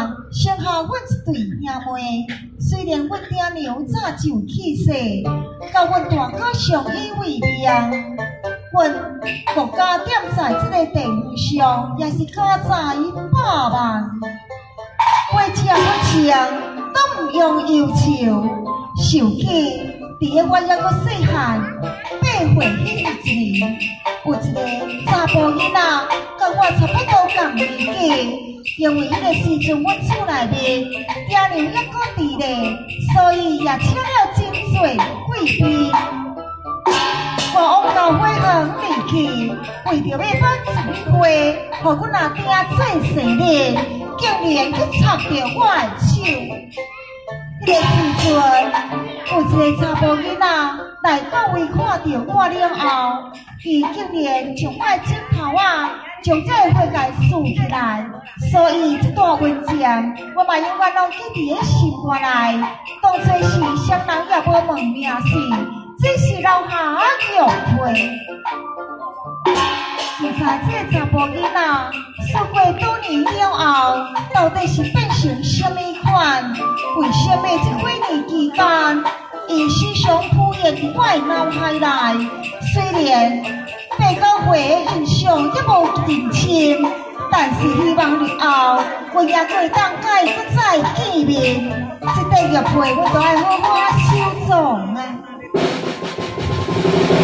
生下阮一对兄妹。虽然阮爹娘早就去世，甲阮大哥相依为命。阮国家点在这个地位上，也是家财100万。为吃不吃，都唔用忧愁。受气，伫个我还阁细汉，8岁迄一年，有一个查甫囡仔，甲我差不多同年纪。因为迄个时阵，阮厝内面爹娘还阁伫咧，所以也请了真侪贵宾。我往到花园里去，为着要买一朵花，互阮阿爹做生日，竟然去插着我的手。迄个时阵，有一个查甫囡仔来到位，看到我了后，伊竟然将我的枕头将这个花盖竖起来。所以这段文章，我嘛永远拢记伫个心肝内。当初是双人也无问名姓，只是留下玉佩。唔知这个查甫囡仔，说过多年了后，到底是变成什么款？为什么这几年期间，伊时常浮现伫我的脑海内？虽然白到花的印象也无认清，但是希望日后我也可以当甲伊搁再见面。这块玉佩我都要好好收藏啊！